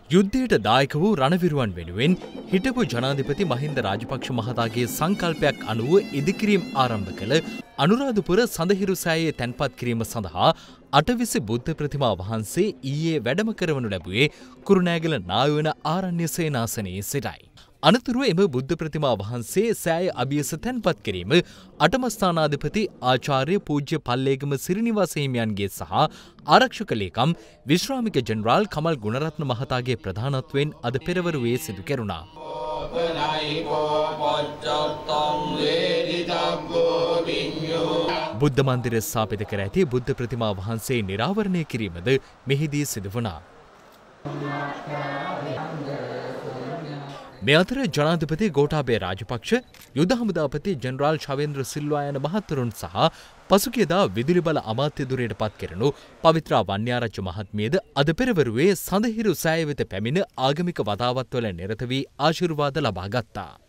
යුද්ධයට දායක වූ රණවිරුවන් වෙනුවෙන් හිටපු ජනාධිපති මහින්ද රාජපක්ෂ මහතාගේ සංකල්පයක් අනුව ඉදිකිරීම් ආරම්භ කළ අනුරාධපුර සඳහිරු සෑයේ තැන්පත් කිරීම සඳහා අටවිසි බුද්ධ ප්‍රතිමා වහන්සේ ඊයේ වැඩම කරවනු ලැබුවේ කුරුණෑගල නායවන ආරණ්‍ය සේනාසනයේ සිටයි. අනතුරුව එම බුද්ධ ප්‍රතිමා වහන්සේ සෑය අභියස තැන්පත් කිරීම අටමස්ථානාධිපති ආචාර්ය පූජ්‍ය පල්ලේගම සිරිනිවාස හිමියන්ගේ සහ ආරක්ෂක ලේකම් විශ්‍රාමික ජෙනරාල් කමල් ගුණරත්න මහතාගේ ප්‍රධානත්වයෙන් අද පෙරවරුවේ සිදු කෙරුණා. බුද්ධ මන්දිර ස්ථාපිත කර ඇති බුද්ධ ප්‍රතිමා වහන්සේ නිරාවරණය කිරීමද මෙහිදී සිදු වුණා. මේ අතර ජනාධිපති ගෝඨාභය රාජපක්ෂ, යුද හමුදාපති ජෙනරාල් ශවේන්ද්‍ර සිල්වා යන මහත්වරුන් සහ පසුගියදා විදුලි බල අමාත්‍ය ධුරයට පත් කෙරුණු පවිත්‍රා වන්‍යාරච්චි මහත්මියද අද පෙරවරුවේ සඳහිරු සෑය වෙත පැමිණ ආගමික වතාවත්වල නිරත වී ආශිර්වාද ලබා ගත්තා.